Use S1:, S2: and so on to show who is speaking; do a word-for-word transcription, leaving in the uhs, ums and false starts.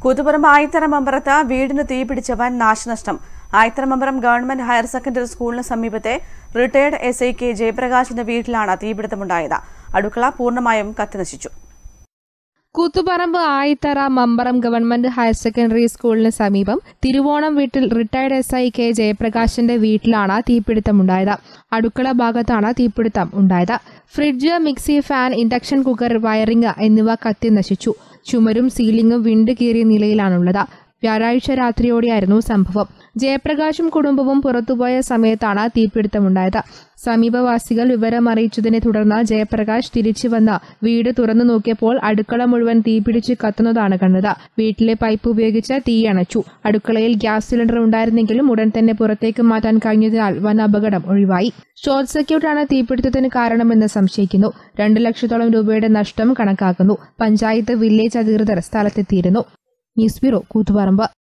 S1: കൂത്തുപറമ്പ് ആയിത്തറമമ്പറത്ത് വീടിന് തീപിടിച്ച വൻ നാശനഷ്ടം. ആയിത്തറമമ്പറം ഗവൺമെന്റ് ഹയർ സെക്കൻഡറി സ്കൂളിന് സമീപത്തെ റിട്ടയർഡ് എസ് ഐ കെ ജയപ്രകാശിന്റെ വീട്ടിലാണ് തീപിടുത്തമുണ്ടായത്. അടുക്കള പൂർണ്ണമായും കത്തിനശിച്ചു.
S2: Koothuparamba Ayithara Mambaram government higher secondary സ്കൂളിന് സമീപം തിരുവോണം വീട്ടിൽ റിട്ടയർഡ് എസ് ഐ കെ ജയപ്രകാശിന്റെ വീട്ടിലാണ് തീപിടുത്തമുണ്ടായത്. അടുക്കള ഭാഗത്താണ് തീപിടുത്തം ഉണ്ടായത്. Fridge, mixie, fan, induction cooker, wiring എന്നിവ കത്തി നശിച്ചു. ചുമരും സീലിംഗും വിണ്ട് കീറിയ നിലയിലാണുള്ളത്. വ്യാഴാഴ്ച രാത്രിയോടെയായിരുന്നു സംഭവം. ജയപ്രകാശും കുടുംബവും പുറത്തുപോയ സമയത്താണ് തീപിടുത്തമുണ്ടായത്. സമീപവാസികൾ വിവരമറിയിച്ചതിനെ തുടർന്ന് ജയപ്രകാശ് തിരിച്ചു വന്ന് വീട് തുറന്നു നോക്കിയപ്പോൾ അടുക്കള മുഴുവൻ തീപിടിച്ച് കത്തുന്നതാണ് കണ്ടത്. വീട്ടിലെ പൈപ്പ് ഉപയോഗിച്ച് തീയണച്ചു. അടുക്കളയിൽ ഗ്യാസ് സിലിണ്ടർ ഉണ്ടായിരുന്നെങ്കിലും ഉടൻ തന്നെ പുറത്തേക്ക് മാറ്റാൻ കഴിഞ്ഞതിനാൽ വൻ അപകടം ഒഴിവായി. ഷോർട്ട് സർക്യൂട്ടാണ് തീപിടുത്തത്തിന് കാരണമെന്ന് സംശയിക്കുന്നു. രണ്ടു ലക്ഷത്തോളം രൂപയുടെ നഷ്ടം കണക്കാക്കുന്നു. പഞ്ചായത്ത്, വില്ലേജ് അധികൃതർ സ്ഥലത്തെത്തിയിരുന്നു. News bureau, Koothuparamba.